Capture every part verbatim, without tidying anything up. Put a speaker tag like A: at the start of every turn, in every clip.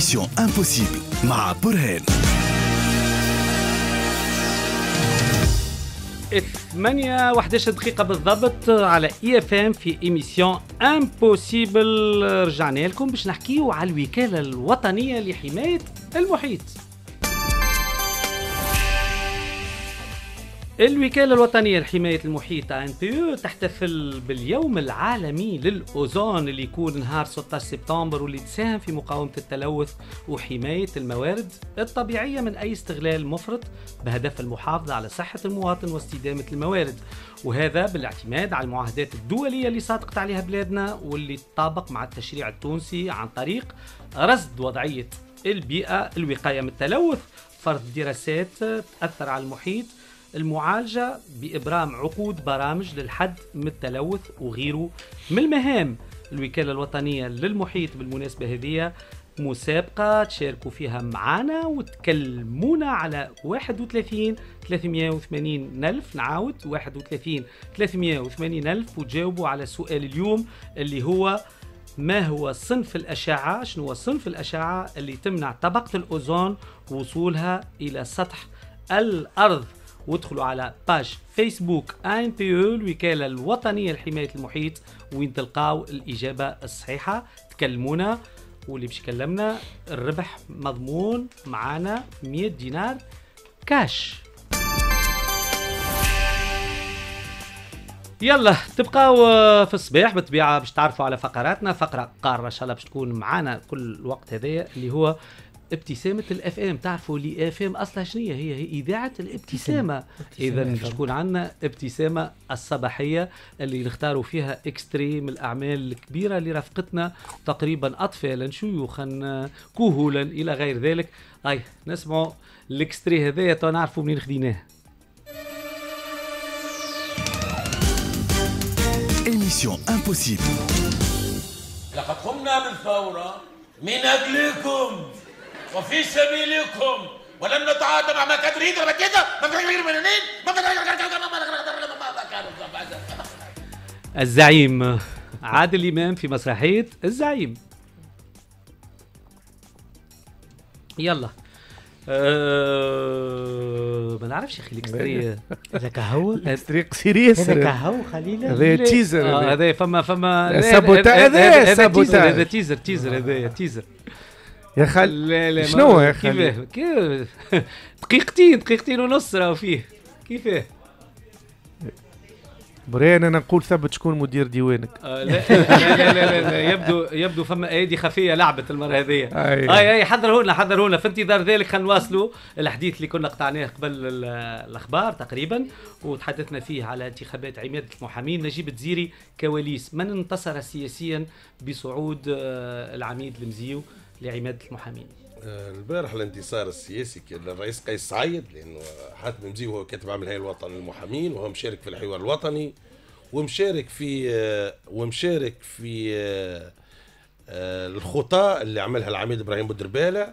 A: Émission Impossible مع برهان.
B: ثمانية وأحد عشر دقيقة بالضبط على اي اف ام في ايميسيون امبوسيبل. رجعنا لكم باش نحكيو على الوكالة الوطنية لحماية المحيط. الوكالة الوطنية لحماية المحيط إن بي أو تحتفل باليوم العالمي للأوزون اللي يكون نهار ستة عشر سبتمبر، واللي تساهم في مقاومة التلوث وحماية الموارد الطبيعية من أي استغلال مفرط بهدف المحافظة على صحة المواطن واستدامة الموارد، وهذا بالاعتماد على المعاهدات الدولية اللي صادقت عليها بلادنا واللي تطابق مع التشريع التونسي عن طريق رصد وضعية البيئة، الوقاية من التلوث، فرض دراسات تأثر على المحيط، المعالجة بإبرام عقود برامج للحد من التلوث وغيره من المهام. الوكالة الوطنية للمحيط بالمناسبة هذه مسابقة تشاركوا فيها معنا وتكلمونا على واحد وثلاثين ثلاثمئة وثمانين ألف، نعاود واحد وثلاثين ثلاثمئة وثمانين ألف، وتجاوبوا على سؤال اليوم اللي هو: ما هو صنف الأشعة؟ شنو هو صنف الأشعة اللي تمنع طبقة الأوزون وصولها إلى سطح الأرض؟ وادخلوا على باج فيسبوك إن بي أو الوكالة الوطنية لحماية المحيط وين تلقاو الإجابة الصحيحة. تكلمونا، واللي باش يكلمنا الربح مضمون معانا مئة دينار كاش. يلا تبقاو في الصباح بالطبيعة باش تعرفوا على فقراتنا. فقرة قارة إن شاء الله باش تكون معانا كل الوقت هذايا اللي هو ابتسامة الاف ام. تعرفوا لي اف ام اصلا شنية؟ هي هي اذاعة الابتسامة. اذا باش تكون عندنا ابتسامة الصباحية اللي نختاروا فيها اكستري من الاعمال الكبيرة اللي رافقتنا، تقريبا اطفالا شيوخا كهولا الى غير ذلك. اي نسمعوا الاكستري هذايا تو نعرفوا منين خديناه.
A: Émission Impossible.
C: لقد قمنا بالثورة من أجلكم وفي سبيلكم، ولن نتعاطى مع ما كان يريد
B: الزعيم عادل إمام في مسرحية الزعيم. يلا أه... ما نعرفش يا اخي الاكستري
D: هذا كهو
E: الاكستري قصير ياسر.
D: هذا كهو خلينا
E: هذا تيزر.
B: هذا فما فما
E: سابوتا هذا سابوتا
B: هذا تيزر تيزر هذا تيزر
E: يا خال.
B: لا لا
E: شنو يا خال؟
B: كيفاه كيف دقيقتين دقيقتين ونص راهو فيه. كيفاه
E: بريان انا نقول ثبت شكون مدير ديوانك.
B: آه لا, لا, لا, لا, لا يبدو يبدو فما ايدي خفيه لعبت المره هذه. اي اي حضروا لنا حضروا لنا. في انتظار ذلك خلينا نواصلوا الحديث اللي كنا قطعناه قبل الاخبار تقريبا، وتحدثنا فيه على انتخابات عماده المحامين. نجيب الدزيري كواليس من انتصر سياسيا بصعود العميد المزيو لعماده المحامين.
C: البارح الانتصار السياسي للرئيس قيس سعيد، لانه حاتم مزيو هو كاتب عام الهيئه الوطني للمحامين، وهو مشارك في الحوار الوطني، ومشارك في ومشارك في الخطى اللي عملها العميد ابراهيم بودربالة،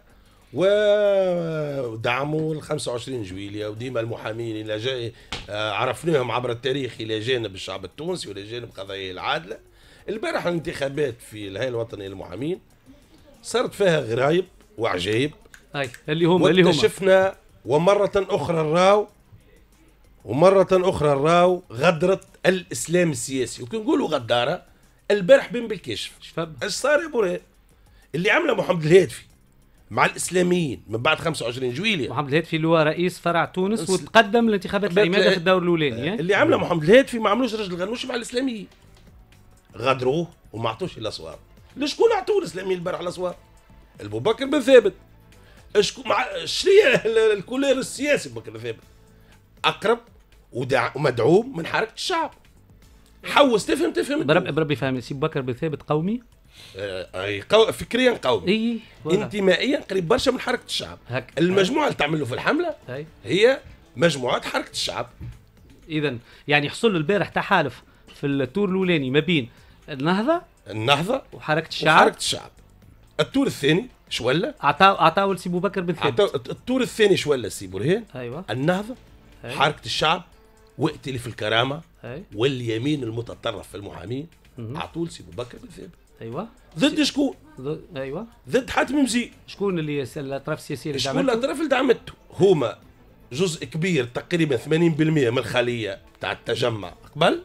C: ودعموا ال خمسة وعشرين جويلية. وديما المحامين الى جاي عرفناهم عبر التاريخ الى جانب الشعب التونسي والى جانب قضايا العادله. البارح الانتخابات في الهيئه الوطنيه للمحامين صارت فيها غرايب وعجائب.
B: هاي اللي هم اللي هم
C: شفنا. ومرة أخرى الراو ومرة أخرى الراو غدرت الإسلام السياسي، وكي نقولوا غدارة البارح بين بالكشف. ايش صار يا بوري؟ اللي عمله محمد الهاتفي مع الإسلاميين من بعد خمسة وعشرين جويلية.
B: محمد الهاتفي اللي هو رئيس فرع تونس وتقدم لانتخابات العمادة في الدور الأولاني.
C: اللي عمله محمد الهاتفي ما عملوش رجل غنوش مع الإسلاميين، غدروه وما عطوش الأصوات. لشكون عطوه الإسلاميين البارح الأصوات؟ أبو بكر بن ثابت. اشكو مع شنية الكولير السياسي بكر بن ثابت؟ اقرب ودع... ومدعوم من حركه الشعب. حوس تفهم تفهم
B: برب بربي فاهم. سي بكر بن ثابت قومي،
C: آه... اي قو... فكريا قومي،
B: اي
C: انتمائيا قريب برشا من حركه الشعب.
B: هك.
C: المجموعه اللي تعمل له في الحمله هي, هي مجموعات حركه الشعب.
B: اذا يعني حصل له البارح تحالف في التور الاولاني ما بين النهضه
C: النهضه
B: وحركه الشعب
C: وحركه الشعب. التور الثاني شو ولا؟
B: عطاو عطاو لسي بو بكر بن ثابت.
C: التور الثاني شو ولا سي برهان؟
B: ايوه
C: النهضه،
B: أيوة.
C: حركه الشعب، وائتلف الكرامه،
B: أيوة.
C: واليمين المتطرف في المحامين عطوا لسي بو بكر بن ثابت.
B: ايوه
C: ضد شكون؟
B: ضد ايوه
C: ضد حاتم مزيد.
B: شكون اللي يس- الاطراف السياسيه اللي
C: شكون
B: دعمته؟
C: الاطراف اللي دعمته؟ هما جزء كبير تقريبا ثمانين بالمئة من الخليه تاع التجمع قبل،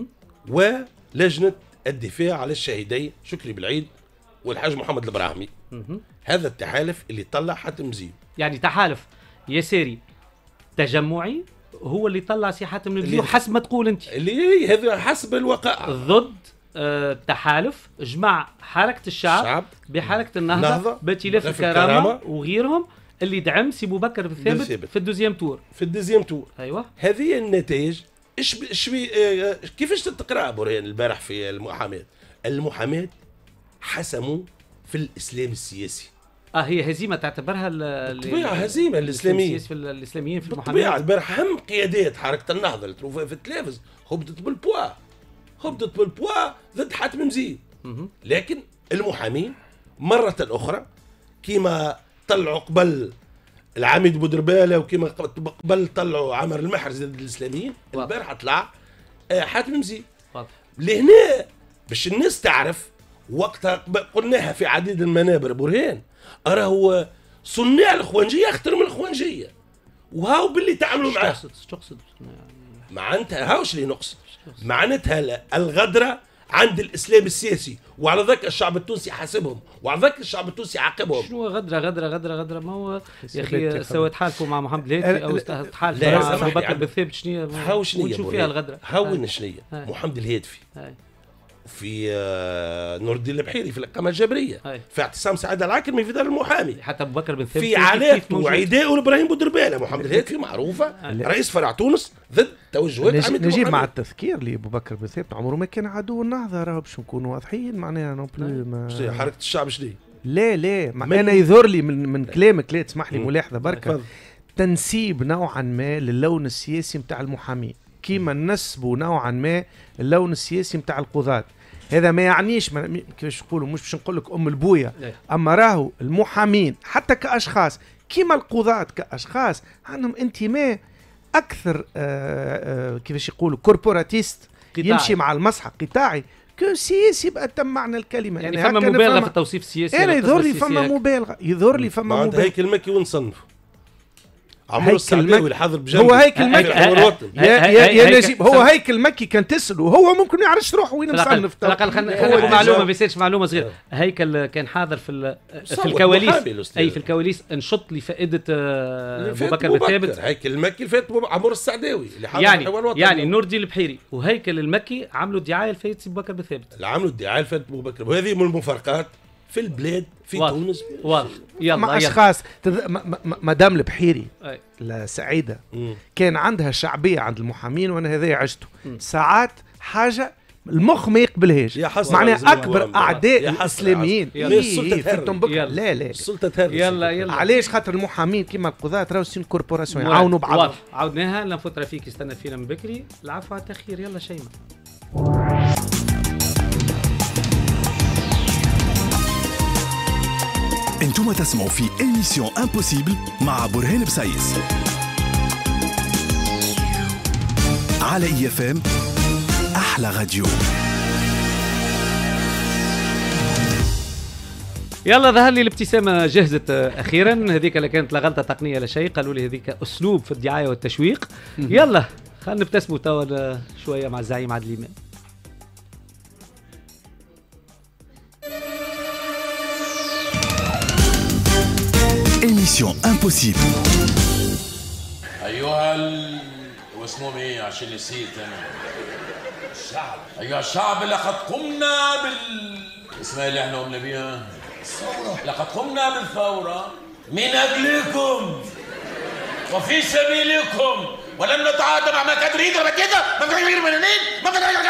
C: ولجنه الدفاع على الشهيدين شكري بالعيد والحاج محمد البراهمي. هذا التحالف اللي طلع حاتم مزيد.
B: يعني تحالف يساري تجمعي هو اللي طلع سي حاتم
C: اللي-
B: البزيو حسب ما تقول انت،
C: اللي هذا حسب الوقائع.
B: ضد آه، تحالف جمع حركه الشعب
C: الشعب
B: بحركه النهضه
C: نهضة،
B: بائتلاف
C: بائتلاف
B: الكرامه
C: الكرامة.
B: وغيرهم اللي دعم سي بوبكر بالثابت
C: بالثابت.
B: في الدوزيام تور.
C: في الديزيام تور.
B: ايوه
C: هذه النتائج ايش ب- ايش بي- آه، كيفاش تقرا برهان البارح في المحاماه؟ المحاماه حسموا في الاسلام السياسي.
B: اه هي هزيمه تعتبرها ال- ال-
C: بالطبيعة هزيمة للإسلاميين.
B: السياسي في ال- الاسلاميين في
C: بالطبيعه
B: المحاماه.
C: البارح هم قيادات حركه النهضه اللي تشوفها في التلفز هبطت بالبوا هبطت بالبوا ضد حاتم مزيد. لكن المحامين مرة أخرى كيما طلعوا قبل العميد بودربالة وكيما قبل طلعوا عمر المحرز ضد الإسلاميين، البارحة طلع آه، حاتم مزيد. لهنا باش الناس تعرف وقتها قلناها في عديد المنابر برهان، راهو صناع الإخوانجية أخطر من الإخوانجية، وهاو باللي تعملوا معاه.
B: تقصد تقصد
C: معناتها هاوش اللي نقصد، معناتها الغدرة عند الاسلام السياسي، وعلى ذاك الشعب التونسي حاسبهم، وعلى ذاك الشعب التونسي عاقبهم.
B: شنو غدره غدره غدره غدره ما هو يا اخي سواء تحالفوا مع محمد الهادي او تحالفوا مع ابو بكر بالثابت شنو
C: هاو شنو
B: ونشوف فيها الغدره
C: هاو شنو محمد الهادفي في آه نور الدين البحيري في الإقامة الجبرية،
B: هاي.
C: في اعتصام سعادة العاكرمي في دار المحامي،
B: حتى ابو بكر بن ثابت
C: في علاقته وعداءه لابراهيم بودربالة. محمد الهادفي معروفه رئيس فرع تونس ضد توجهات
E: نجي
C: عميد
E: نجيب
C: المحامي.
E: مع التذكير لابو بكر بن ثابت عمره ما كان عدو النهضه، راهو باش نكونوا واضحين معناها نو بلو ما...
C: حركة الشعب شنو
E: لا لا ما انا يظهر لي من من كلامك، لا تسمح لي ملاحظه بركه، تنسيب نوعا ما للون السياسي نتاع المحامين كيما نسبوا نوعا ما اللون السياسي نتاع القضاة. هذا ما يعنيش ما كيفاش نقولوا، مش باش نقول لك ام البويه، اما راهو المحامين حتى كاشخاص كيما القضاة كاشخاص عندهم انتماء اكثر آآ آآ كيفاش يقولوا كوربوراتيست، يمشي مع المصحف قطاعي كو سياسي بقى تم معنى الكلمه.
B: يعني, يعني فما مبالغه في التوصيف السياسي.
E: انا يظهر لي فما مبالغه، يظهر لي فما مبالغه.
C: هيك المكي ونصنف عمرو السعداوي اللي حاضر بجنبي
E: هو هيكل مكي يا, يا, يا نجيب هو هيكل مكي كان تسأله هو ممكن ما يعرفش روح وين مصنف.
B: على الاقل خلينا معلومه بيصيرش معلومه صغيره، هيكل كان حاضر في في الكواليس، اي في الكواليس انشط لفائده ابو بكر بالثابت.
C: هيكل المكي فات عمرو السعداوي اللي حاضر
B: يعني
C: في الحوار الوطني،
B: يعني نور الدين البحيري وهيكل المكي عملوا دعايه لفائده ابو بكر بالثابت،
C: اللي عملوا الدعايه لفائده ابو بكر، وهذه من المفارقات في البلاد في
B: واضح.
C: تونس
B: واضح. يلا
E: مع اشخاص مدام البحيري سعيده
C: مم.
E: كان عندها شعبيه عند المحامين، وانا هذا عشته ساعات حاجه المخ ما يقبلهاش، معناها اكبر اعداء الاسلاميين لا لا
C: السلطه تهرس.
B: يلا يلا
E: علاش؟ خاطر المحامين كيما القضاة راهو سين كوربوراسيون يعاونوا بعض.
B: عاودناها لنا فتره فيك استنى فينا من بكري. العفو على التاخير. يلا شيماء.
A: انتم تسمعوا في ايميسيون امبوسيبل مع برهان بسايس على اي اف ام، احلى راديو.
B: يلا ظهر لي الابتسامه جهزت اخيرا. هذيك اللي كانت لا غلطه تقنيه لا شيء، قالوا لي هذيك اسلوب في الدعايه والتشويق. يلا خلينا نبتسموا توا شويه مع الزعيم عادل امام.
A: ايميسيون امبوسيبل.
F: ايها ال... واسمهم ايه عشان نسيت انا؟ الشعب. ايها الشعب، لقد قمنا بال اسمها اللي احنا قمنا بيها الثوره. لقد قمنا بالثوره من اجلكم وفي سبيلكم، ولن نتعاطى مع ما كان يريد كده ما كان يريد منين ما كان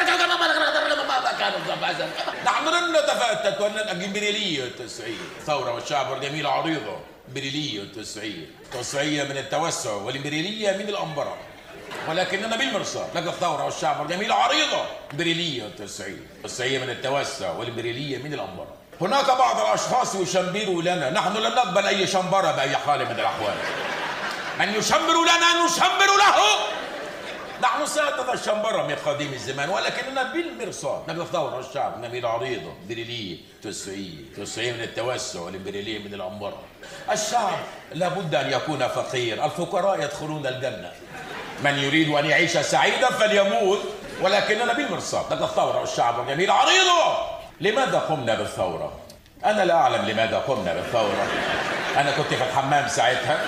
F: نحن لن نتفتت ولن الامبرياليه التسعير. الثوره والشعب والجميله عريضه. امبرياليه التسعير، التسعير من التوسع والامبرياليه من الانبره، ولكننا بالمرصاد. لك الثوره والشعب والجميله عريضه. امبرياليه التسعير، التسعير من التوسع والامبرياليه من الانبره. هناك بعض الاشخاص يشمروا لنا، نحن لن نقبل اي شمبره باي حال من الاحوال. من يشمر لنا نشمر له. نحن سادة الشنبرة من قديم الزمان، ولكننا بالمرصاد نبذ ثورة الشعب نميل عريضة بريلية تسعية تسعية من التوسع والإمبريالية من العنبرة. الشعب لابد أن يكون فقير، الفقراء يدخلون الجنة. من يريد أن يعيش سعيدا فليموت، ولكننا بالمرصاد نبذ الثورة والشعب نميل عريضة. لماذا قمنا بالثورة؟ أنا لا أعلم لماذا قمنا بالثورة. أنا كنت في الحمام ساعتها،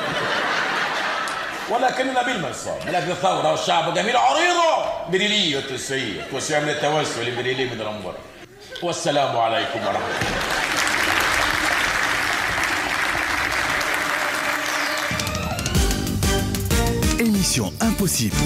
F: ولكننا بالمرصاد من أجل الثورة والشعب جميل عريضة بريلية تسعية توسع من التوسع لبريلية من العنبرة. والسلام عليكم ورحمة الله.
A: Émission Impossible.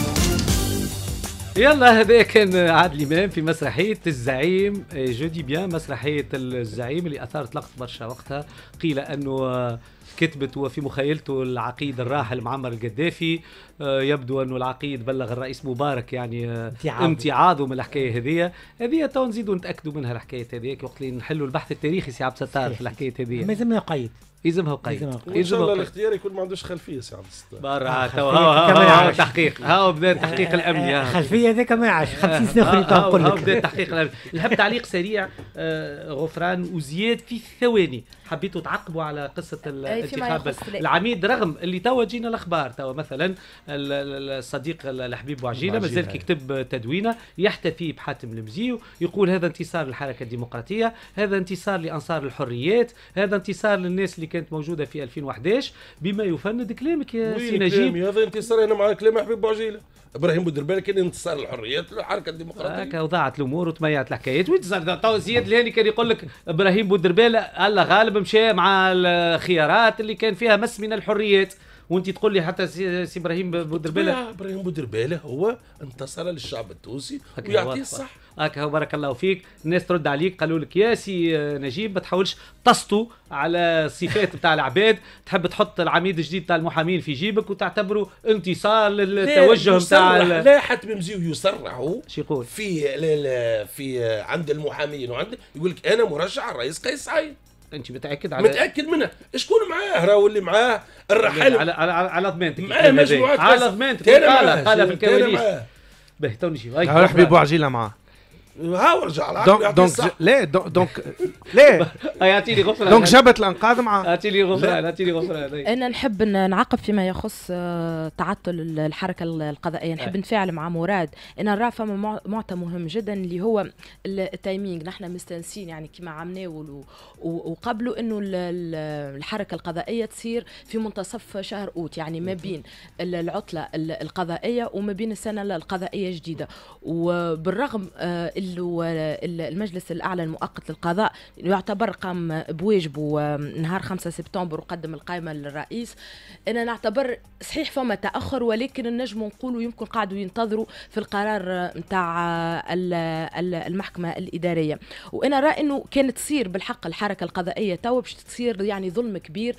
B: يلا هذا كان عادل امام في مسرحيه الزعيم. جو دي بيان مسرحيه الزعيم اللي اثارت لغط برشا وقتها. قيل انه كتبت وفي مخيلته العقيد الراحل معمر القذافي. يبدو انه العقيد بلغ الرئيس مبارك يعني امتعاضه من الحكايه هذه. هذه تو نزيدوا نتاكدوا منها الحكايه هذيك وقت اللي نحلوا البحث التاريخي سي عبد الستار في الحكايه هذه.
D: ما يلزمنا قيد،
B: يلزمها قيد.
C: ان شاء الله الاختيار يكون ما عندوش خلفيه سي عبد الستار.
B: برا تو ها تحقيق ها بدا التحقيق الامني.
D: خلفيه هذاك ما يعرفش خمسين سنه اخرين تنقول لك.
B: بدا التحقيق الامني. نحب تعليق سريع غفران وزياد في ثواني. حبيتوا تعقبوا على قصه الانتخاب العميد رغم اللي توا جينا الاخبار توا مثلا الصديق الحبيب بوعجيله مازال كيكتب تدوينه يحتفي بحاتم المزيو يقول هذا انتصار للحركه الديمقراطيه، هذا انتصار لانصار الحريات، هذا انتصار للناس اللي كانت موجوده في ألفين وأحد عشر بما يفند كلامك يا سي نجيب.
C: هذا انتصار انا مع كلام حبيب بوعجيله. ابراهيم بودربالي كان انتصار للحريات للحركه الديمقراطيه.
B: هكا وضاعت الامور وتميعت الحكايات. وانتصار تو زياد الهاني كان يقول لك ابراهيم بودربالي الله غالب مشى مع الخيارات اللي كان فيها مس من الحريات، وانت تقول لي حتى سي, سي ابراهيم بودربالي.
C: ابراهيم بودربالي هو انتصر للشعب التونسي ويعطيه الصح.
B: هكا بارك الله فيك. الناس ترد عليك قالوا لك يا سي نجيب ما تحاولش تسطو على الصفات بتاع العباد، تحب تحط العميد الجديد بتاع المحامين في جيبك وتعتبره انتصار للتوجه بتاع
C: لا حتى مزيو يصرحوا
B: شو يقول
C: في في عند المحامين وعند يقول لك انا مرشح على الرئيس قيس سعيد.
B: انت متاكد على
C: متاكد منها؟ شكون معاه؟ راهو اللي معاه الرحل
B: على على على ضمانتك
C: معاه مجموعات
B: على ضمانتك قال قال في الكواليس باهي تو نجي
E: هاي حبيب بوعجيله معاه
C: ها ورجع على
E: دونك دونك لا دونك لا
B: يعطيني غفران
E: دونك جابت الانقاذ معاه.
B: اعطيني غفران اعطيني غفران.
G: انا نحب نعقب فيما يخص تعطل الحركه القضائيه. نحب نتفاعل مع مراد. انا نرى فما معطى مهم جدا اللي هو التايمينغ. نحن مستانسين يعني كما عملناه وقبلوا انه الحركه القضائيه تصير في منتصف شهر اوت يعني ما بين العطله القضائيه وما بين السنه القضائيه الجديده. وبالرغم المجلس الأعلى المؤقت للقضاء يعتبر قام بواجبه نهار خمسة سبتمبر وقدم القائمة للرئيس. أنا نعتبر صحيح فما تأخر ولكن النجم نقولوا يمكن قاعدوا ينتظروا في القرار متاع المحكمة الإدارية. وأنا رأي أنه كانت تصير بالحق الحركة القضائية تو باش تصير يعني ظلم كبير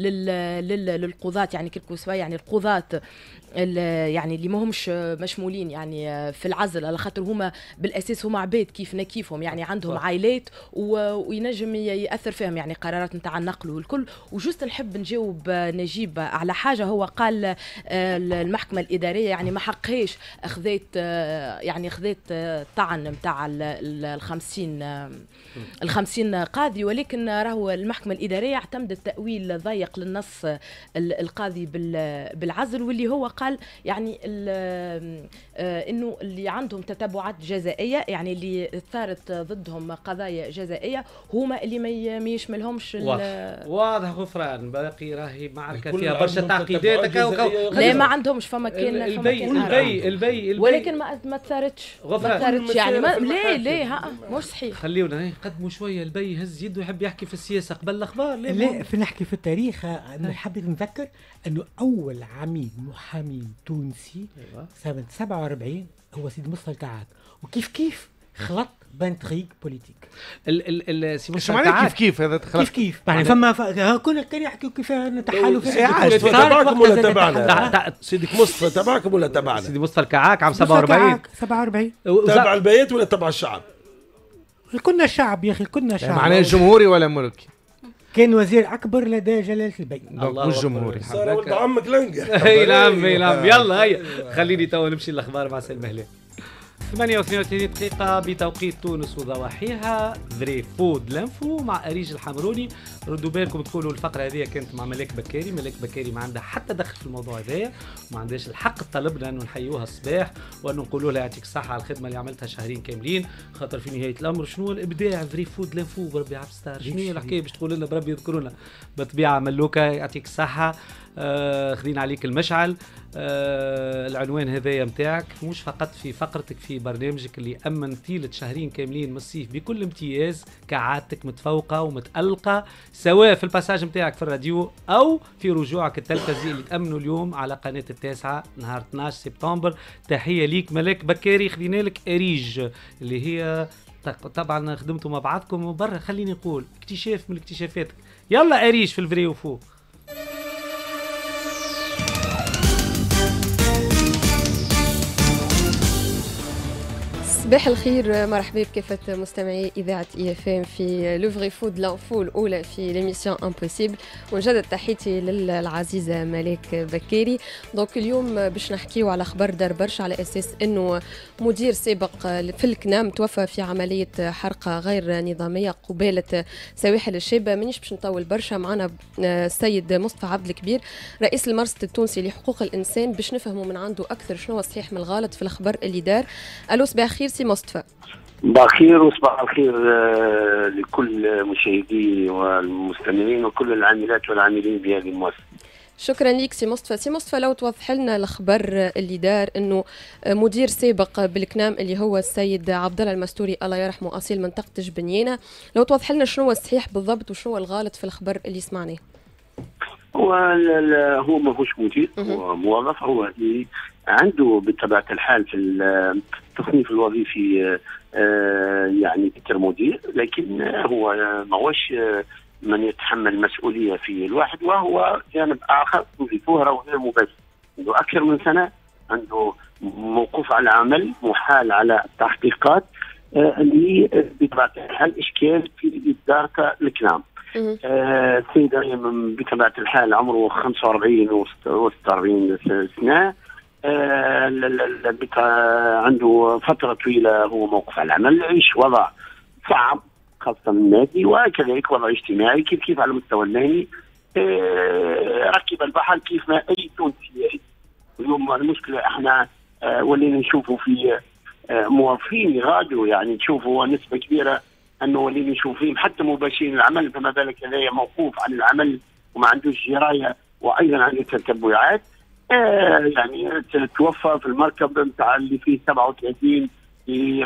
G: للقضاة يعني كلكو سوا يعني القضاة يعني اللي ما همش مشمولين يعني في العزل على خاطر هما بالاساس هما عباد كيفنا كيفهم يعني عندهم عائلات وينجم ياثر فيهم يعني قرارات نتاع النقل والكل. وجوست نحب نجاوب نجيب على حاجه هو قال المحكمه الاداريه يعني ما حقهاش اخذت يعني اخذت طعن نتاع الخمسين الخمسين قاضي، ولكن راهو المحكمه الاداريه اعتمدت تاويل ضيق للنص القاضي بالعزل واللي هو قال يعني انه اللي عندهم تتبعات جزائيه يعني اللي ثارت ضدهم قضايا جزائيه هما اللي ما يشملهمش.
B: واضح واضح غفران باقي راهي معركه فيها برشا تعقيدات.
G: لا ما عندهمش فما كان
B: البي البي البي
G: ولكن ما ما ثارتش ما ثارتش يعني ما لا لا ها مش صحيح.
B: خليونا نقدموا شويه. البي هز يده يحب يحكي في السياسه قبل الاخبار.
D: لا في نحكي في التاريخ. انا حبيت نذكر انه اول عميد محامي تونسي سنه سبعة وأربعين هو سيدي مصطفى الكعاك. وكيف كيف خلط بين طريق بوليتيك
B: ال ال سي
E: مصطفى الكعاك كيف كيف هذا
D: كيف كيف يعني فما كنا كان يحكوا كيف نتحالوا في
C: مصطفى تبعكم ولا تبعنا؟ سيدك مصطفى تبعكم ولا تبعنا؟
B: سيدي مصطفى الكعاك عام سبعة وأربعين
D: سبعة وأربعين
C: تبع البيت ولا تبع الشعب؟
D: كنا شعب يا اخي كنا شعب.
E: معناه جمهوري ولا ملكي؟
D: كان وزير اكبر لدى جلاله الملك
E: والجمهوري.
C: صار ولد عمك لنقه.
B: اي نعم اي نعم. يلا هيا خليني تو نمشي الاخبار مع سلمى هلال. ثمانية واثنين وثلاثين دقيقة بتوقيت تونس وضواحيها. ذري فود لانفو مع أريج الحمروني. ردوا بالكم تقولوا الفقرة هذه كانت مع ملاك بكاري. ملاك بكاري ما عندها حتى دخل في الموضوع هذايا وما عندهاش الحق طلبنا أنه نحيوها الصباح وأنه نقولوا لها يعطيك الصحة على الخدمة اللي عملتها شهرين كاملين. خاطر في نهاية الأمر شنو الإبداع ذري فود لانفو بربي عبد الستار. شنو هي الحكاية باش تقول لنا بربي يذكرونا بطبيعة ملوكة يعطيك الصحة. آه خذين عليك المشعل. آه العنوان هذايا متاعك مش فقط في فقرتك في برنامجك اللي أمن طيلة شهرين كاملين من الصيف بكل امتياز كعادتك متفوقة ومتألقة سواء في الباساج متاعك في الراديو أو في رجوعك التلفزي اللي تأمنوا اليوم على قناة التاسعة نهار اثني عشر سبتمبر. تحية ليك ملاك بكاري. خذينا لك أريج اللي هي طبعا خدمتوا مع بعضكم برا. خليني نقول اكتشاف من اكتشافاتك. يلا أريج في الفري وفو.
H: صباح الخير، مرحبا بكافة مستمعي إذاعة إي اف ام في لو فري فود لانفو الأولى في ليميسيون امبوسيبل. ونجدد تحيتي للعزيزة ملاك بكاري. دونك اليوم باش نحكيو على خبر دار برشا على أساس أنه مدير سابق في الكنام توفى في عملية حرقة غير نظامية قبالة سواحل الشابة. مانيش باش نطول برشا. معنا السيد مصطفى عبد الكبير رئيس المرصد التونسي لحقوق الإنسان باش نفهموا من عنده أكثر شنو الصحيح من الغلط في الخبر اللي دار. ألو صباح الخير سي مصطفى.
I: صباح الخير وصباح الخير لكل مشاهدي والمستمعين وكل العاملات والعاملين بهذه المؤسسة.
H: شكرا لك سي مصطفى. سي مصطفى لو توضح لنا الخبر اللي دار انه مدير سابق بالكنام اللي هو السيد عبد الله المستوري الله يرحمه اصيل منطقة جبنيانة، لو توضح لنا شنو الصحيح بالضبط وشنو الغلط في الخبر اللي سمعناه.
I: هو هو ماهوش مدير، هو موظف، هو عنده بطبيعة الحال في التصنيف الوظيفي يعني كمدير، لكن هو ماهوش من يتحمل مسؤولية في الواحد. وهو جانب آخر وظيفته غير مباشر، عنده أكثر من سنة عنده موقوف على عمل محال على التحقيقات اللي بطبيعة الحال إشكال في إدارة الكلام. السيد آه بطبيعة الحال عمره خمسة وأربعين و ستة وأربعين سنة. آه عنده فترة طويلة هو موقف على العمل، يعيش وضع صعب خاصة النادي وكذلك وضع اجتماعي كيف كيف على المستوى المهني. آه ركب البحر كيف ما أي تونسي يعيش. اليوم المشكلة احنا آه ولينا نشوفوا في آه موظفين يغادروا، يعني تشوفوا نسبة كبيرة انه ولينا نشوف فيهم حتى مباشرين العمل، فما بالك هذايا موقوف عن العمل وما عندوش جرايه وايضا عنده تتبعات. آه يعني توفى في المركب نتاع اللي فيه سبعة وثلاثين في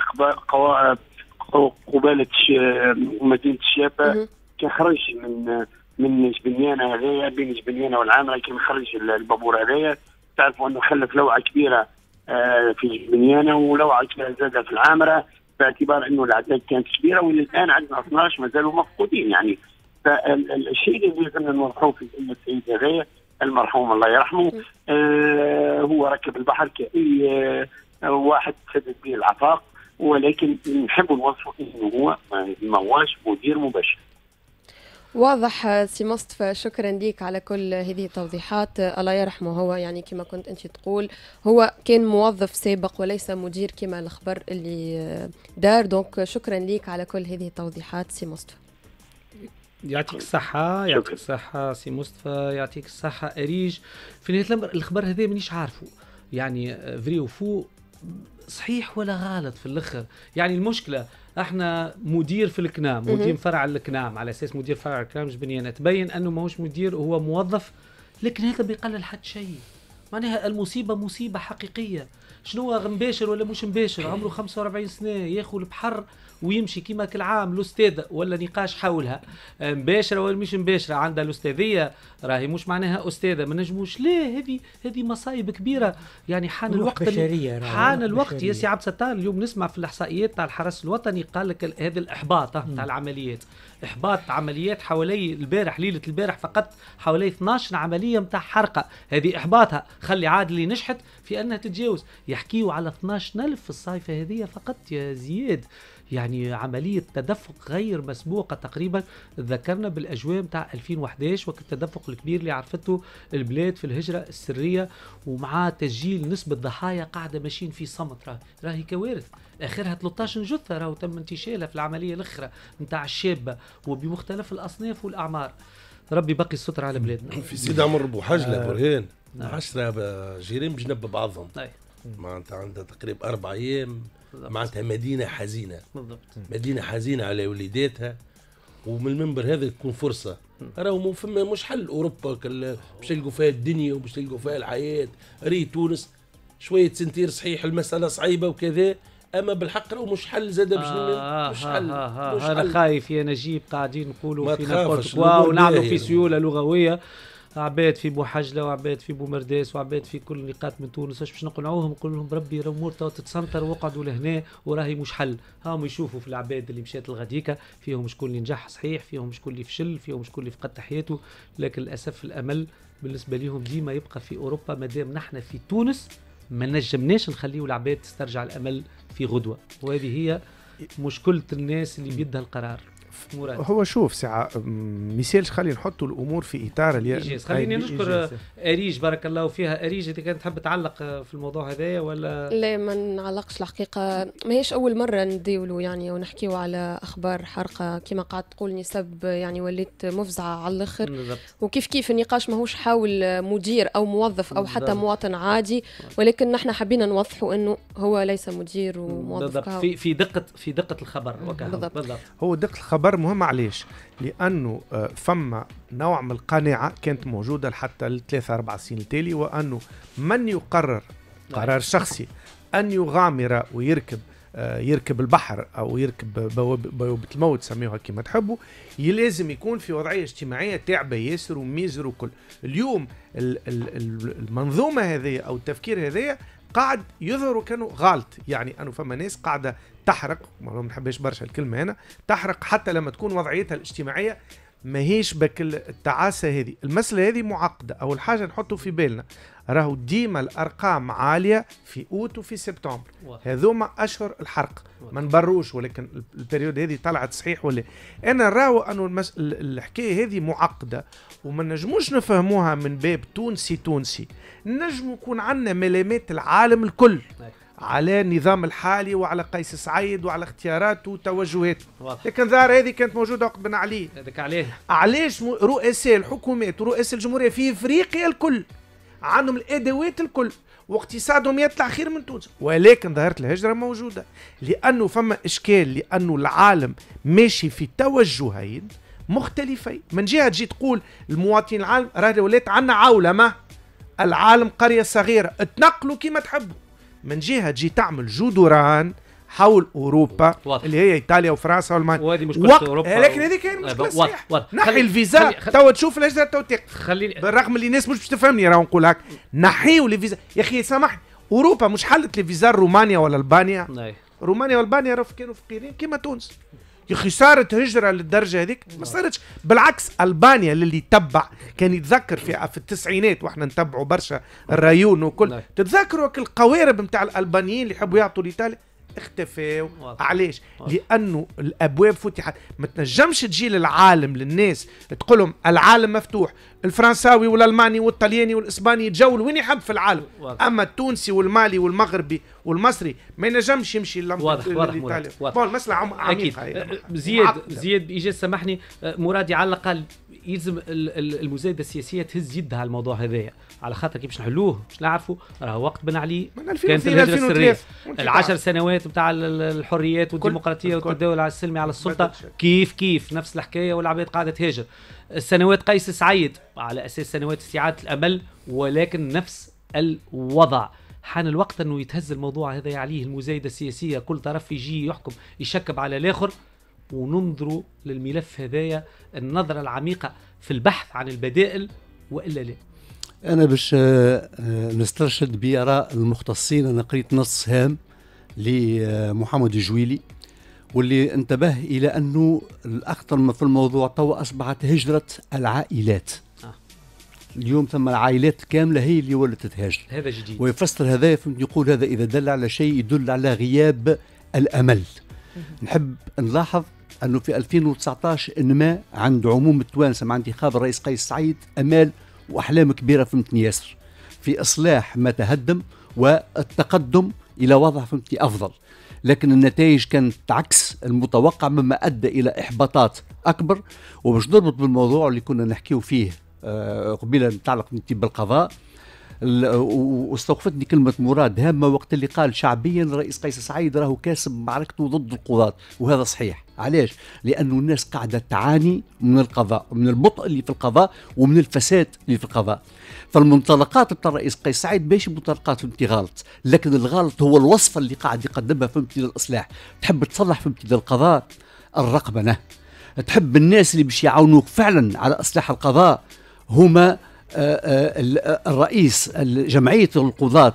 I: قباله مدينه الشابه، كان خرج من من جبنيانه هذايا بين جبنيانه والعامره، كان خرج البابور هذايا. تعرفوا انه خلف لوعه كبيره آه في جبنيانه ولوعه زاده في العامره، باعتبار انه الاعداد كانت كبيره والى الان عندنا اثناش ما زالوا مفقودين. يعني فالشيء اللي لازمنا نوضحوه في السيد هذايا المرحوم الله يرحمه، آه هو ركب البحر كاي آه واحد سدد به العفاق، ولكن نحب نوصفه انه هو ما هواش مدير مباشر.
H: واضح سي مصطفى، شكرا ليك على كل هذه التوضيحات. الله يرحمه هو يعني كما كنت انت تقول هو كان موظف سابق وليس مدير كما الخبر اللي دار. دونك شكرا ليك على كل هذه التوضيحات سي مصطفى.
B: يعطيك الصحة. يعطيك الصحة سي مصطفى. يعطيك الصحة أريج. في نهاية الأمر الخبر هذا مانيش عارفه يعني فري وفو صحيح ولا غلط في الاخر. يعني المشكله احنا مدير في الكنام، مدير فرع الكنام على اساس مدير فرع الكنام جبنيانه، تبين انه ماهوش مدير هو موظف، لكن هذا بيقلل حد شيء. معناها المصيبه مصيبه حقيقيه. شنو مباشر ولا مش مباشر؟ عمره خمسة وأربعين سنه ياخذ البحر ويمشي كما كل عام الاستاذه ولا نقاش حولها مباشره ولا مش مباشره. عندها الاستاذيه راهي مش معناها استاذه ما نجموش. ليه؟ هذه هذه مصايب كبيره. يعني حان الوقت حان الوقت يا سي عبد الستار. اليوم نسمع في الاحصائيات تاع الحرس الوطني قال لك هذا الاحباط تاع العمليات، احباط عمليات حوالي البارح ليله البارح فقط حوالي اثناش عمليه نتاع حرقه. هذه احباطها خلي عاد اللي نجحت في انها تتجاوز. يحكيوا على اثناش ألف في الصيفه هذه فقط يا زياد. يعني عملية تدفق غير مسبوقة تقريبا. ذكرنا بالأجواء متاع ألفين وإحدى عشر وقت التدفق الكبير اللي عرفته البلاد في الهجرة السرية، ومع تسجيل نسبة ضحايا قاعدة ماشيين في صمت. راهي راهي كوارث، آخرها ثلاثة عشر جثة راهو تم انتشالها في العملية الأخرى متاع الشابة وبمختلف الأصناف والأعمار. ربي بقي الستر على بلادنا.
C: في سيدي عمر بوحجلة آه برهان عشرة جيران بجنب بعضهم، معناتها عندها تقريبا أربع أيام، معناتها مدينة حزينة بالضبط. مدينة حزينة على وليداتها، ومن المنبر هذا تكون فرصة. راهو فما مش حل أوروبا باش تلقوا فيها الدنيا وباش تلقوا فيها الحياة. ري تونس شوية سنتير صحيح المسألة صعيبة وكذا، اما بالحق راهو مش حل زاد باش
B: آه
C: مش حل.
B: آه آه مش انا حل. خايف يا نجيب قاعدين نقولوا في
C: نابورتكوا
B: ونعملوا في سيوله لغويه، عباد في بوحجله وعباد في بومرداس وعباد في كل نقاط من تونس. اش باش نقنعوهم نقول لهم بربي الامور تو تتسنطر وقعدوا لهنا وراهي مش حل. هاهم يشوفوا في العباد اللي مشات الغديكه فيهم شكون اللي نجح صحيح، فيهم شكون اللي فشل، فيهم شكون اللي فقد حياته، لكن للاسف الامل بالنسبه لهم ديما يبقى في اوروبا. مادام نحن في تونس ما نجمناش نخليو العباد تسترجع الامل في غدوه، وهذه هي مشكله الناس اللي بيدها القرار. مراد.
E: هو شوف ساعة ميسالش خلينا نحطوا الامور في اطار
B: الياس. خليني نشكر اريج بارك الله فيها. اريج انت كانت تحب تعلق في الموضوع هذايا ولا
H: لا؟ ما نعلقش الحقيقه، ما هيش اول مره نديولوا يعني ونحكيو على اخبار حرقه كما قاعد تقول نسب، يعني وليت مفزعه على الاخر. وكيف كيف النقاش ماهوش حاول مدير او موظف او حتى مواطن عادي، ولكن نحن حبينا نوضحوا انه هو ليس مدير وموظف
B: في في دقه في دقه الخبر.
H: بالضبط.
B: بالضبط.
E: هو دقه الخبر مهم. علاش؟ لأنه فما نوع من القناعة كانت موجودة حتى الثلاثة أربع سنين التالي، وأنه من يقرر قرار شخصي أن يغامر ويركب يركب البحر أو يركب بوابة الموت سميوها كما تحبوا، يلازم يكون في وضعية اجتماعية تعبة ياسر وميزر وكل. اليوم المنظومة هذه أو التفكير هذه قاعد يظهر كانوا غلط، يعني أنه فما ناس قاعدة تحرق، ما نحبش برشا الكلمة هنا، تحرق حتى لما تكون وضعيتها الاجتماعية ماهيش بك التعاسة هذه. المسألة هذه معقدة. أول حاجة نحطوا في بالنا راهو ديما الأرقام عالية في أوت وفي سبتمبر، هذوما أشهر الحرق ما نبروش، ولكن البريود هذه طلعت صحيح ولا أنا راهو أنه المس... الحكاية هذه معقدة وما نجموش نفهموها من باب تونسي تونسي. نجم يكون عندنا ملامات العالم الكل على النظام الحالي وعلى قيس سعيد وعلى اختياراته وتوجهاته، لكن ظاهر هذه كانت موجوده وقت بن علي.
B: هذاك عليه
E: علاش رؤساء الحكومات ورؤساء الجمهوريه في افريقيا الكل عندهم الادوات الكل واقتصادهم يطلع خير من تونس، ولكن ظاهره الهجره موجوده لانه فما اشكال، لانه العالم ماشي في توجهين مختلفين. من جهه تجي تقول المواطنين العالم راه ولات عندنا عولمه، العالم قريه صغيره تنقلوا كما تحبوا. من جهه تجي تعمل جدران حول اوروبا واضح. اللي هي ايطاليا وفرنسا والمانيا،
B: وهذه مشكله وق... اوروبا،
E: لكن هذه كاين مشكله صحيح. نحي الفيزا توا تشوف الهجره تو
B: خليني
E: بالرغم اللي الناس مش باش تفهمني راه نقول هكا، نحيوا لي فيزا يا اخي سامحني. اوروبا مش حلت لي فيزا رومانيا ولا البانيا؟ ناي. رومانيا والبانيا راه كانوا فقيرين كيما تونس يا اخي. صارت هجره للدرجه هذيك؟ ما صارتش، بالعكس. البانيا اللي تبع كان يتذكر في في التسعينات واحنا نتبعوا برشا الريون وكل، تتذكروا القوارب نتاع الالبانيين اللي يحبوا يعطوا لايطاليا اختفوا. علاش؟ لانه الابواب فتحت. ما تنجمش تجي للعالم للناس تقول لهم العالم مفتوح، الفرنساوي والالماني والطلياني والاسباني يتجول وين يحب في العالم، اما التونسي والمالي والمغربي والمصري ما ينجمش يمشي
B: لإيطاليا.
E: بون المسألة عميقة.
B: زياد زياد بإيجاز سامحني، مراد يعلق قال يلزم المزايده السياسيه تهز يدها على الموضوع هذايا، على خاطر كيف باش نحلوه باش نعرفوا راه وقت بن علي كانت الهجره السريه، العشر سنوات نتاع الحريات والديمقراطيه والتداول على السلمي على السلطه كيف كيف نفس الحكايه والعباد قاعده تهاجر. السنوات قيس سعيد على اساس سنوات استعاده الامل، ولكن نفس الوضع. حان الوقت انه يتهز الموضوع هذا عليه المزايده السياسيه، كل طرف يجي يحكم يشكب على الاخر، وننظروا للملف هذايا النظرة العميقة في البحث عن البدائل وإلا لا.
J: أنا باش نسترشد بآراء المختصين. أنا قريت نص هام لمحمد الجويلي واللي انتبه إلى أنه الأخطر في الموضوع توا أصبحت هجرة العائلات. آه. اليوم ثم العائلات كاملة هي اللي ولت تهاجر.
B: هذا جديد.
J: ويفسر هذا، يقول هذا إذا دل على شيء يدل على غياب الأمل. نحب نلاحظ أنه في ألفين وتسعطاش إنما عند عموم التوانسة مع انتخاب الرئيس قيس سعيد أمال وأحلام كبيرة فهمتني ياسر في إصلاح ما تهدم والتقدم إلى وضع فهمتني أفضل، لكن النتائج كانت عكس المتوقع مما أدى إلى إحباطات أكبر. وباش نربط بالموضوع اللي كنا نحكيه فيه آه قبيلة نتعلق بالقضاء، واستوقفتني كلمة مراد هامة وقت اللي قال شعبيا الرئيس قيس سعيد راهو كاسب معركته ضد القضاة، وهذا صحيح. علاش؟ لأنه الناس قاعدة تعاني من القضاء، من البطء اللي في القضاء ومن الفساد اللي في القضاء. فالمنطلقات بتاع الرئيس قيس سعيد ماشي منطلقات فهمتي غلط، لكن الغلط هو الوصفة اللي قاعد يقدمها فهمتي للإصلاح. تحب تصلح فهمتي للقضاء الرقمنة، تحب الناس اللي باش يعاونوك فعلا على إصلاح القضاء هما الرئيس جمعية القضاة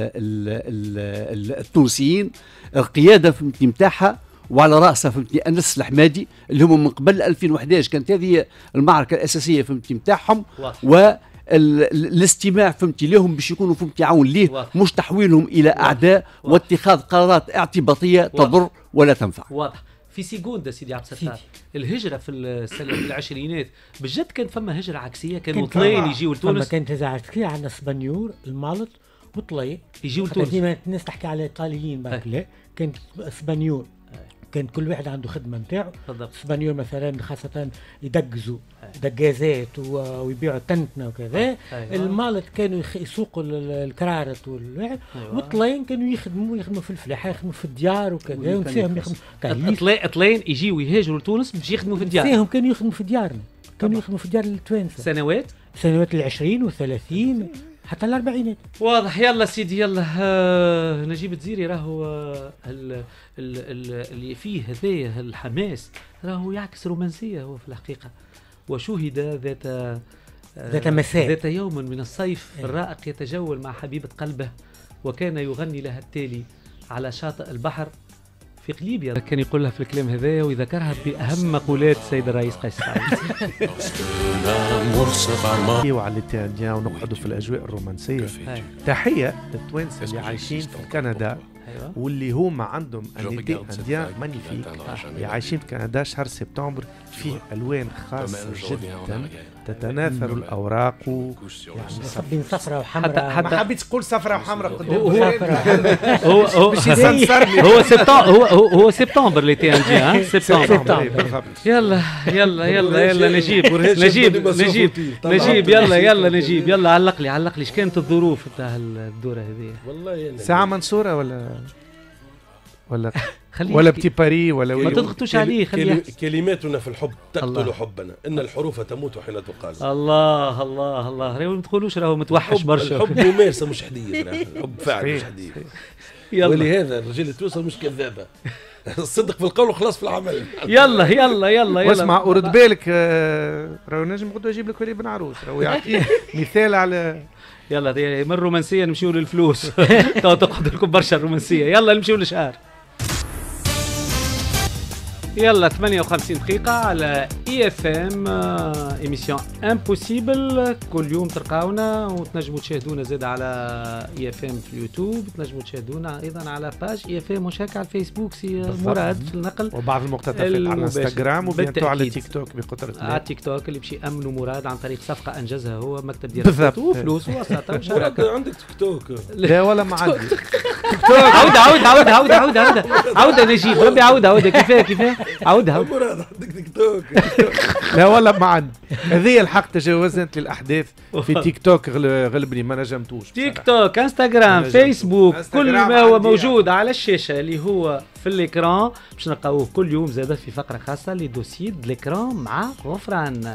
J: التونسيين، القيادة فهمتي متاعها وعلى رأسها فهمتني أنس الحمادي اللي هم من قبل ألفين وإحدى عشر كانت هذه المعركة الأساسية فهمتني متاعهم، والاستماع فهمتي لهم باش يكونوا فهمتي عون ليه، مش تحويلهم إلى أعداء واتخاذ قرارات اعتباطية تضر ولا تنفع.
B: واضح. في سيكوندا سيدي عبد الستار، الهجره في السنه في العشرينات بجد كان فما هجره عكسيه، كانوا طلين يجيوا لتونس.
D: كانت هجره عكسيه، عندنا اسبانيول المالط وطلين
B: يجيوا لتونس.
D: ديما الناس تحكي على الايطاليين بعد، لا كانت اسبانيول، كان كل واحد عنده خدمه نتاعو. اسبانيول مثلا خاصه يدقزوا دقازات ويبيعوا تنتنا وكذا. أيوة. المالط كانوا يسوقوا الكرارت والواحد. أيوة. والطلين كانوا يخدموا يخدموا في الفلاحه، يخدموا في الديار وكذا، ونساهم
B: يخدموا الطلين يجيوا يهاجروا لتونس باش يخدموا في الديار.
D: نساهم كانوا يخدموا في ديارنا، كانوا يخدموا في ديار التوانسه سنوات سنوات العشرين والثلاثين حتى الأربعينات.
B: واضح. يلا سيدي يلا. آه نجيب الدزيري راهو آه اللي فيه هذايا الحماس راهو يعكس رومانسية هو في الحقيقة. وشوهد ذات آه
D: ذات مساء
B: ذات يوم من الصيف إيه. الرائق يتجول مع حبيبة قلبه وكان يغني لها التالي على شاطئ البحر في قليبيا. كان يقول لها في الكلام هذايا ويذكرها بأهم مقولات السيد الرئيس قيس سعيد.
E: وعلى التانديان ونقعدوا في الأجواء الرومانسية. تحية للتوانسة اللي عايشين في كندا. أيوة. واللي هما عندهم انديان مانيفيك اللي عايشين في كندا. شهر سبتمبر فيه الوان خاصه جدا تتناثر الاوراق
D: يعني صبين صفراء وحمراء.
E: ما حبيت تقول صفراء وحمراء قدام
B: هو هو هو هو سبتمبر هو هو سبتمبر اللي تي ان جي ها سبتمبر. يلا يلا يلا يلا نجيب نجيب نجيب نجيب يلا يلا نجيب يلا علق لي علق لي ايش كانت الظروف تاع الدوره هذه؟
C: والله
E: ساعه منصوره ولا ولا ولا بتي باري ولا
B: ما تضغطوش عليه. خليه
C: كلماتنا في الحب تقتل حبنا، ان الحروف تموت حين تقال.
B: الله الله الله. راهو ما تقولوش راهو متوحش برشا.
C: الحب ممارسه مش حديث، الحب فعل مش حديث. ولهذا الرجال التوانسه مش كذابه، الصدق في القول وخلاص في العمل.
B: يلا يلا يلا يلا.
E: واسمع ورد بالك راهو نجم غدوه اجيب لك ولي بن عروس راهو يعطيه مثال على.
B: يلا من الرومانسيه نمشيو للفلوس. تو تقعد لكم برشا الرومانسيه. يلا نمشيو للشعر. يلا ثمانية وخمسين دقيقة على اي اف ام ايميسيون امبوسيبل. كل يوم تلقاونا وتنجموا تشاهدونا زاد على اي اف ام في اليوتيوب، تنجموا تشاهدونا ايضا على باج اي اف ام وشاك على الفيسبوك سي مراد في النقل،
E: وبعض المقتطفات على الانستغرام وبيانتو على تيك توك بقدرة الله.
B: على تيك توك اللي باش يامنوا مراد عن طريق صفقة انجزها هو مكتب ديال بالضبط وفلوس وساطة وشراكة.
C: عندك تيك توك؟
E: لا ولا ما عندي تيك
B: توك. عود عود عود عود عود عود عود نجيب ربي عود عود كيفاه كيفاه عودها.
C: مراد عندك تيك توك؟
E: لا ولا ما عندي. هذه الحق تجاوزت للاحداث في تيك توك غلبني ما نجمتوش.
B: تيك توك انستغرام فيسبوك كل ما هو موجود على الشاشه اللي هو في الاكران باش نلقاوه كل يوم زاد في فقره خاصه لدوسيي د الاكران مع غفران.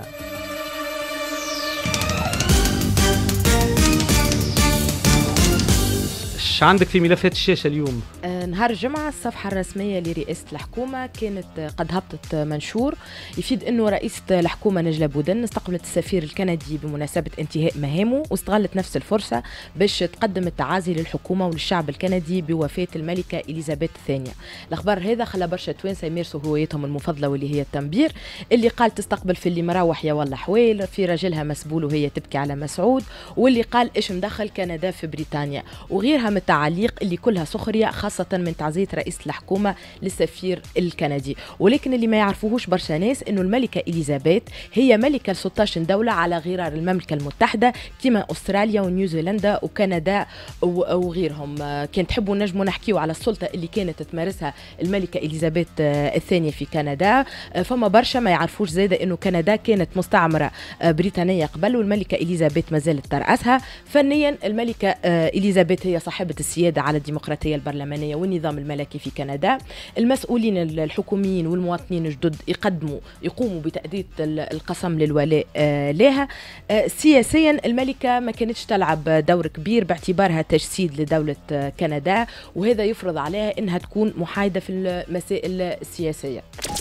B: ايش عندك في ملفات الشاشه اليوم؟
G: آه نهار الجمعه الصفحه الرسميه لرئاسه الحكومه كانت قد هبطت منشور يفيد انه رئيسه الحكومه نجلة بودن استقبلت السفير الكندي بمناسبه انتهاء مهامه واستغلت نفس الفرصه باش تقدم التعازي للحكومه وللشعب الكندي بوفاه الملكه اليزابيث الثانيه. الاخبار هذا خلى برشا توانسه يمارسوا هوايتهم المفضله واللي هي التنبير، اللي قال تستقبل في اللي مراوح يا والله حويل، في راجلها مسبول وهي تبكي على مسعود، واللي قال ايش مدخل كندا في بريطانيا، وغيرها من والتعاليق اللي كلها سخرية، خاصة من تعزية رئيس الحكومة للسفير الكندي. ولكن اللي ما يعرفوهوش برشا ناس انه الملكة إليزابيث هي ملكة ل ستة عشر دولة على غرار المملكة المتحدة كما أستراليا ونيوزيلندا وكندا وغيرهم. كان تحبوا نجموا نحكيوا على السلطة اللي كانت تمارسها الملكة إليزابيث الثانية في كندا. فما برشا ما يعرفوش زاده انه كندا كانت مستعمرة بريطانية قبل، والملكة إليزابيث ما زالت ترأسها. فنيا الملكة إليزابيث هي صاحبة السيادة على الديمقراطية البرلمانية والنظام الملكي في كندا. المسؤولين الحكوميين والمواطنين الجدد يقدموا يقوموا بتأدية القسم للولاء لها. سياسيا الملكة ما كانتش تلعب دور كبير باعتبارها تجسيد لدولة كندا، وهذا يفرض عليها انها تكون محايدة في المسائل السياسية.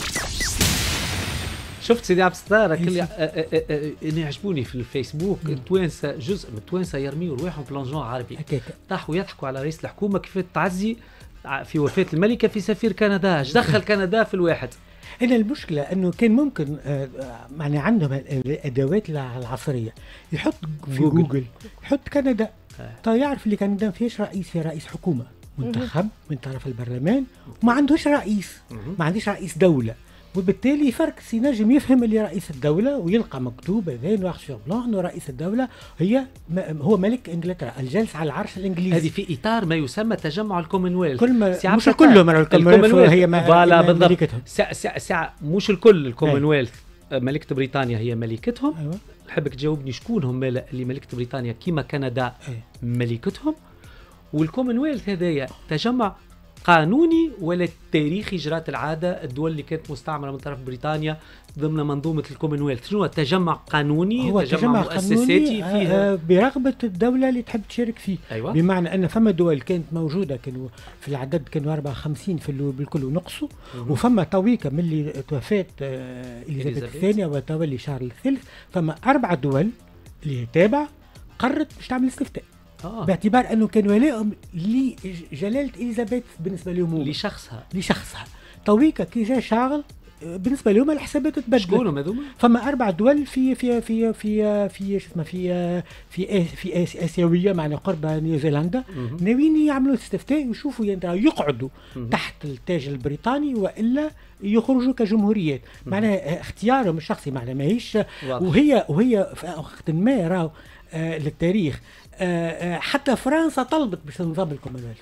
B: شفت سيدي عبد الستار كل انا يعجبوني في الفيسبوك التوانسه، جزء من التوانسه يرميوا رواحهم بلونجون عربي، طاحوا يضحكوا على رئيس الحكومه كيف تعزي في وفاه الملكه في سفير كندا. ايش دخل كندا في الواحد؟
D: هنا المشكله انه كان ممكن يعني عندهم الادوات العصريه يحط في جوجل, جوجل يحط كندا. طيب يعرف اللي كندا ما فيهاش رئيس، في رئيس حكومه منتخب من طرف البرلمان وما عندوش رئيس، ما عندوش رئيس دوله، وبالتالي فرق ينجم يفهم اللي رئيس الدولة ويلقى مكتوب هذا نوار سور بلون انه رئيس الدولة هي هو ملك انجلترا الجالس على العرش الانجليزي.
B: هذه في اطار ما يسمى تجمع الكومنولث.
D: كل ما مش كلهم الكومنولث هي
B: ملكتهم. ساعة ساعة مش الكل الكومنولث ملكة بريطانيا هي ملكتهم. أيوة. نحبك تجاوبني شكون هم اللي ملكة بريطانيا كيما كندا أيوة. ملكتهم، والكومنولث هذايا تجمع قانوني ولا تاريخي جرات العادة الدول اللي كانت مستعمرة من طرف بريطانيا ضمن منظومة الكومنولث؟ شنو تجمع قانوني؟
D: هو
B: تجمع,
D: تجمع
B: مؤسساتي فيها
D: برغبة الدولة اللي تحب تشارك فيه.
B: أيوة.
D: بمعنى أن فما دول كانت موجودة كانوا في العدد كانوا أربعة وخمسين في بالكل ونقصوا، وفما تويكا من اللي توفات إليزابيث الثانية وتولي شارل الثالث فما أربع دول اللي تابع قررت باش تعمل استفتاء. آه. باعتبار انه كان ولائهم لجلاله اليزابيث بالنسبه لهم
B: لشخصها
D: لشخصها تويكا كي جا شارل بالنسبه لهم الحسابات تبدلت.
B: شكون هذوما؟
D: فما اربع دول في في في في في شو اسمه في في في اسيويه معنا قرب نيوزيلندا ناويين يعملوا استفتاء ويشوفوا يقعدوا تحت التاج البريطاني والا يخرجوا كجمهوريات. معناها اختيارهم الشخصي معناها ماهيش. وهي وهي في وقت ما راهو آه للتاريخ آه حتى فرنسا طلبت باش نظام الكومنولث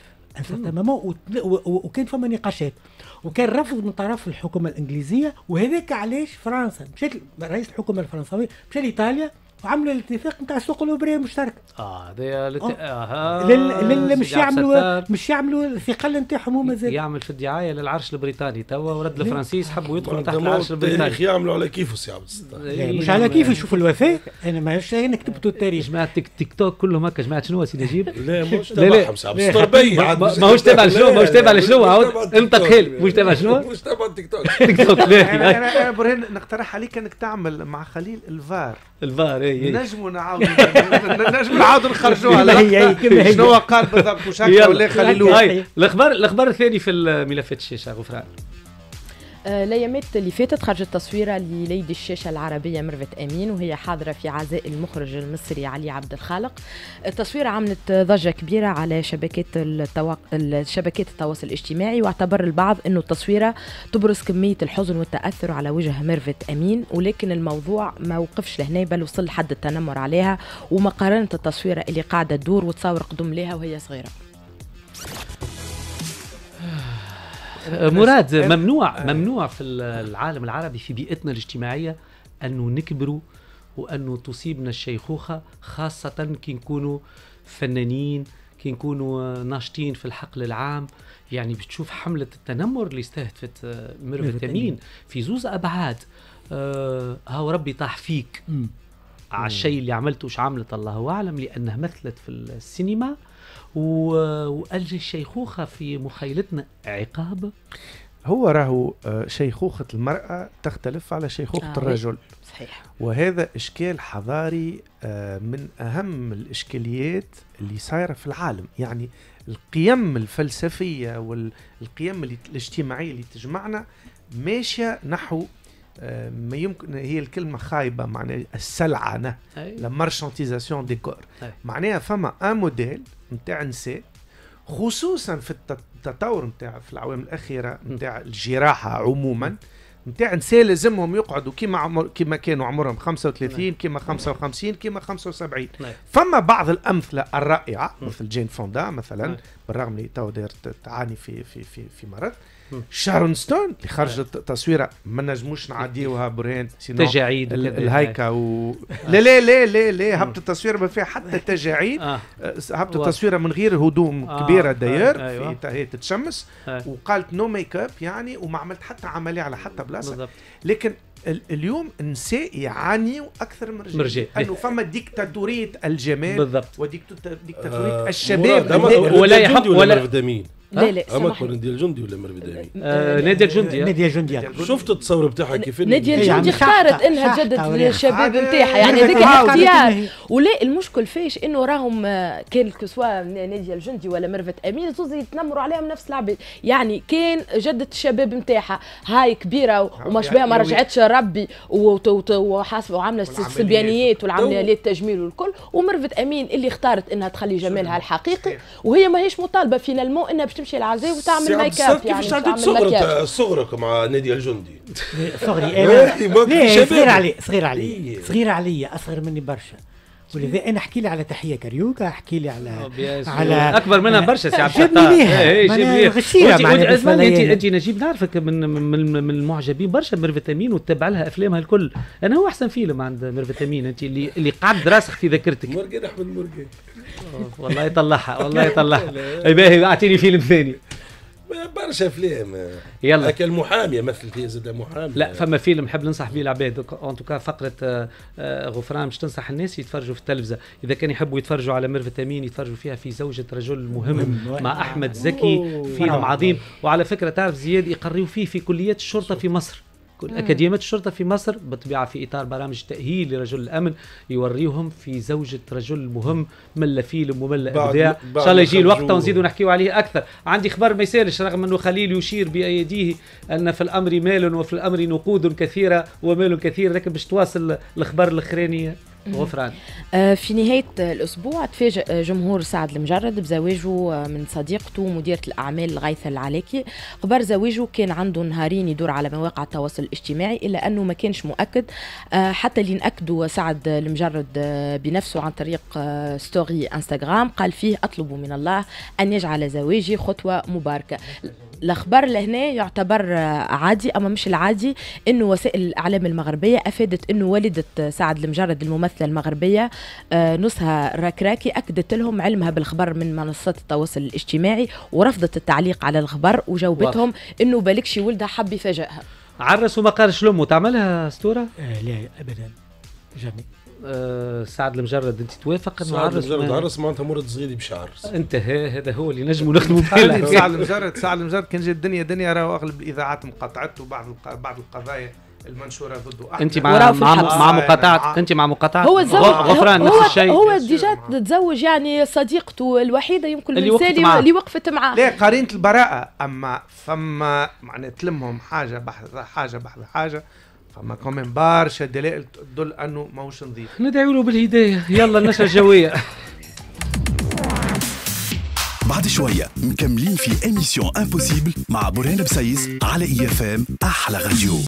D: وكان فما نقاشات وكان رفض من طرف الحكومه الانجليزيه. وهذاك علاش فرنسا مشات رئيس الحكومه الفرنساوي مشى لإيطاليا وعملوا الاتفاق نتاع السوق الاوبريه المشتركه.
B: اه هذا لت...
D: اه لل... مش يعملوا مش يعملوا الثقل نتاعهم هما زاد
B: يعمل في الدعايه للعرش البريطاني توا ورد الفرنسيس حبوا يدخلوا تحت العرش البريطاني.
C: يعملوا على كيفه سي عبد الستار،
D: مش على كيف يشوفوا الوفاه. انا ماش انا كتبت التاريخ
B: جماعه تيك, تيك توك كلهم هكا. جماعه شنو سي نجيب؟
C: لا مش تبعهم سي عبد الستار بي
B: ماهوش تبع شنو ماهوش تبع شنو عاود انت خيل مش تبع شنو
C: مش تبع تيك توك.
B: تيك توك
E: انا انا برهان نقترح عليك انك تعمل مع خليل الفار
B: الفار اي
E: نجموا نعاودوا نجموا نعاودوا نخرجوها شنو قال بالضبط وش هكا ولا خليلوه.
B: الاخبار الاخبار الثاني في ملفات الشاشه غفران.
G: الايامات اللي فاتت خرجت تصويره لليدي الشاشه العربيه ميرفت امين وهي حاضره في عزاء المخرج المصري علي عبد الخالق. التصويره عملت ضجه كبيره على شبكات التواق... شبكات التواصل الاجتماعي، واعتبر البعض انه التصويره تبرز كميه الحزن والتاثر على وجه ميرفت امين، ولكن الموضوع ما وقفش لهنا بل وصل لحد التنمر عليها وما قارنت التصويره اللي قاعده تدور وتصور قدم لها وهي صغيره.
B: مراد ممنوع ممنوع في العالم العربي في بيئتنا الاجتماعية أنه نكبروا وأنه تصيبنا الشيخوخة، خاصة كي نكونوا فنانين كي نكونوا ناشطين في الحقل العام. يعني بتشوف حملة التنمر اللي استهدفت ميرفت أمين في زوز أبعاد. آه هاو ربي طاح فيك على الشيء اللي عملته وش عملت الله أعلم، لأنها مثلت في السينما وألجي الشيخوخة في مخيلتنا عقاب.
E: هو راهو شيخوخة المرأة تختلف على شيخوخة آه الرجل.
G: صحيح.
E: وهذا إشكال حضاري من أهم الإشكاليات اللي صايرة في العالم. يعني القيم الفلسفية والقيم الاجتماعية اللي تجمعنا ماشية نحو ما يمكن هي الكلمة خايبة معناها السلعنة، لا مارشانتيزاسيون ديكور. معناها فما ان موديل نتاع نساء خصوصا في التطور نتاع في الأعوام الأخيرة نتاع الجراحة عموما نتاع نساء لازمهم يقعدوا كيما عمر كيما كانوا عمرهم خمسة وثلاثين كيما خمسة وخمسين كيما خمسة وسبعين. فما بعض الأمثلة الرائعة مثل جين فوندا مثلا بالرغم اللي تو تعاني في في في في مرض. شارون ستون اللي خرجت تصويره ما نجموش نعديوها برهان
B: تجاعيد
E: الهيكا و... لا لا لا لا لا هبط التصوير ما فيها حتى تجاعيد. آه. هبط التصويره من غير هدوم آه. كبيره داير آه. أيوة. في هي تتشمس آه. وقالت نو ميك اب يعني وما عملت حتى عمليه على حتى بلاصه. لكن اليوم النساء يعانيوا اكثر من الرجال
B: مرجع.
E: انه فما ديكتاتوريه الجمال
B: بالضبط
E: وديكتاتوريه
C: آه
E: الشباب
C: ولا يحب ولا مرفدامين.
G: لا لا
C: اما كون نادية الجندي ولا مرفدامين؟
B: آه نادية الجندي
D: نادية الجندي
C: شفت التصور بتاعها كيف
G: نادية الجندي اختارت انها تجدد للشباب نتاعها يعني هذاك اختيار. ولا المشكل فيش انه راهم كان سواء نادية الجندي ولا ميرفت امين توزي يتنمروا عليها من نفس العباد يعني كان جدت الشباب نتاعها هاي كبيره ومش بها ما رجعتش ربي وحاسبه وعامله السلبيانيات والعمليات التجميل والكل. وميرفت امين اللي اختارت انها تخلي جمالها الحقيقي وهي ماهيش مطالبه فينالمون انها تمشي العزاء وتعمل ميك اب يعني
C: كيفاش عديت صغرك صغرك مع نادية الجندي؟
D: صغري انا صغير علي صغير علي صغير علي اصغر مني برشا ولذا انا احكي لي على تحيه كاريوكا احكي لي على
B: على اكبر منها برشا سي عبد
D: الفتاح جبني غشيره
B: معناتها انت نجيب نعرفك من من من المعجبين برشا بميرفت امين وتتبع لها افلامها الكل. انا هو احسن فيلم عند ميرفت امين انت اللي اللي قعد راسخ في ذاكرتك.
C: مرقان احمد مرقان
B: والله يطلعها والله يطلعها. اي باهي اعطيني فيلم ثاني.
C: برشا افلام
B: يلا
C: هكا المحاميه مثلت هي زاد محاميه.
B: لا فما فيلم نحب ننصح به العباد ان توكا فقره غفران باش تنصح الناس يتفرجوا في التلفزه اذا كان يحبوا يتفرجوا على ميرفت امين يتفرجوا فيها في زوجة رجل مهم مع احمد زكي فيلم عظيم. وعلى فكره تعرف زياد يقريوا فيه في كليات الشرطه في مصر أكاديمية الشرطة في مصر بالطبيعة في إطار برامج تأهيل لرجل الأمن يوريهم في زوجة رجل مهم ملا فيلم وملا إبداع. إن شاء الله يجي الوقت ونزيدوا نحكيوا عليه أكثر. عندي خبر ما يسالش رغم أنه خليل يشير بأيديه أن في الأمر مال وفي الأمر نقود كثيرة ومال كثير لكن باش تواصل الخبر الأخراني غفران.
G: في نهاية الأسبوع تفاجأ جمهور سعد المجرد بزواجه من صديقته مديرة الأعمال غيثة العلاكي. خبر زواجه كان عنده نهارين يدور على مواقع التواصل الاجتماعي إلا أنه ما كانش مؤكد حتى اللي نأكدوا سعد المجرد بنفسه عن طريق ستوري انستغرام قال فيه أطلب من الله أن يجعل زواجي خطوة مباركة. الأخبار لهنا يعتبر عادي أما مش العادي إنه وسائل الإعلام المغربية أفادت إنه والدة سعد المجرد الممثلة المغربية نصها راكراكي أكدت لهم علمها بالخبر من منصات التواصل الاجتماعي ورفضت التعليق على الخبر وجاوبتهم إنه بالكشي ولدها حب يفاجئها.
B: عرس وما قالش لأمه تعملها أسطورة؟
D: آه لا أبدا جميل.
B: أه سعد المجرد انت توافق انه
C: سعد المجرد عرس معناتها مرض صغيري باش عرس
B: انت هذا هو اللي نجموا نخدموا
E: فيه. سعد المجرد سعد المجرد كان جا الدنيا دنيا راهو اغلب الاذاعات مقاطعته وبعض بعض القضايا المنشوره ضده.
B: انت مع مع, مع مقاطعه انت مع مقاطعه
G: هو
B: غفران
G: نفس
B: الشيء.
G: هو ديجا تزوج يعني صديقته الوحيده يمكن المثالي اللي وقفت معاه.
E: لا قرينه البراءه اما فما معناها تلمهم حاجه بحث حاجه بحث حاجه فما كمان برشا دلائل تدل انه ماهوش نظيف.
B: ندعي له بالهدايه. يلا النشره الجويه.
A: بعد شويه مكملين في اميسيون امبوسيبل مع برهان بسايس على اي اف ام احلى راديو.